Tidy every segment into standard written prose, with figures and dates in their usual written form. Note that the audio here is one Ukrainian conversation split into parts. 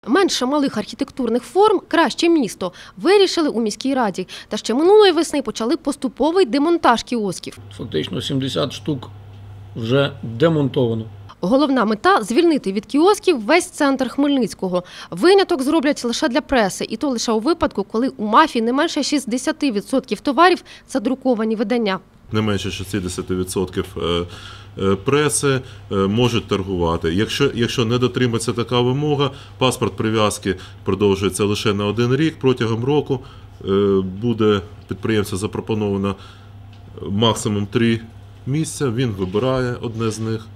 Менше малих архітектурних форм – краще місто. Вирішили у міській раді. Та ще минулої весни почали поступовий демонтаж кіосків. Фактично 70 штук вже демонтовано. Головна мета – звільнити від кіосків весь центр Хмельницького. Виняток зроблять лише для преси. І то лише у випадку, коли у МАФі не менше 60% товарів – це друковані видання. Не менше 60% преси можуть торгувати. Якщо не дотримається така вимога, паспорт прив'язки продовжується лише на 1 рік. Протягом року буде підприємцю запропоновано максимум 3 місця, він вибирає одне з них.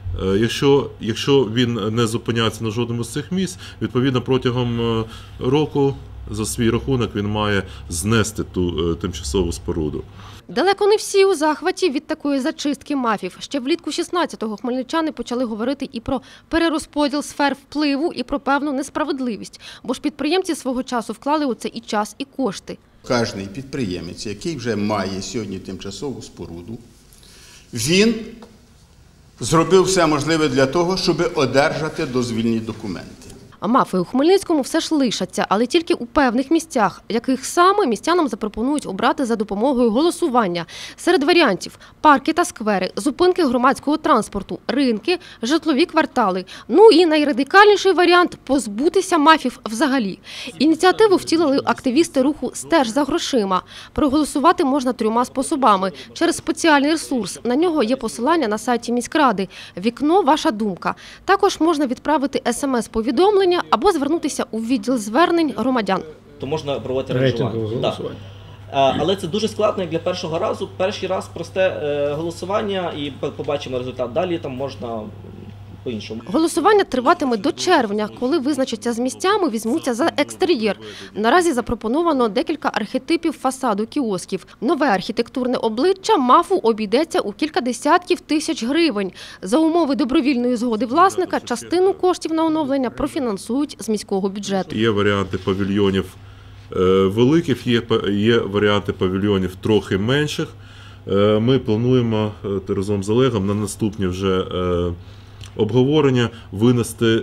Якщо він не зупиняється на жодному з цих місць, відповідно протягом року за свій рахунок він має знести ту тимчасову споруду. Далеко не всі у захваті від такої зачистки МАФів. Ще влітку 16-го хмельничани почали говорити і про перерозподіл сфер впливу, і про певну несправедливість. Бо ж підприємці свого часу вклали у це і час, і кошти. Кожний підприємець, який вже має сьогодні тимчасову споруду, він зробив все можливе для того, щоб одержати дозвільні документи. А МАФи у Хмельницькому все ж лишаться, але тільки у певних місцях, яких саме містянам запропонують обрати за допомогою голосування. Серед варіантів – парки та сквери, зупинки громадського транспорту, ринки, житлові квартали. Ну і найрадикальніший варіант – позбутися МАФів взагалі. Ініціативу втілили активісти руху «Стеж за грошима». Проголосувати можна 3 способами – через спеціальний ресурс. На нього є посилання на сайті міськради. Вікно «Ваша думка». Також можна відправити СМС-повідомлення або звернутися у відділ звернень громадян. То можна проводити рейтингове голосування. Але це дуже складно, як для першого разу. Перший раз просте голосування і побачимо результат. Далі там можна по-іншому. Голосування триватиме до червня, коли визначаться з місцями, візьмуться за екстер'єр. Наразі запропоновано декілька архетипів фасаду кіосків. Нове архітектурне обличчя МАФу обійдеться у кілька десятків тисяч гривень. За умови добровільної згоди власника частину коштів на оновлення профінансують з міського бюджету. Є варіанти павільйонів великих, є варіанти павільйонів трохи менших. Ми плануємо разом з Олегом на наступні вже обговорення винести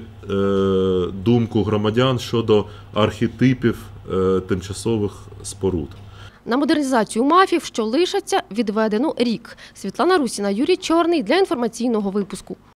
думку громадян щодо архетипів тимчасових споруд. На модернізацію МАФів, що лишаться, відведено рік. Світлана Русіна, Юрій Чорний для інформаційного випуску.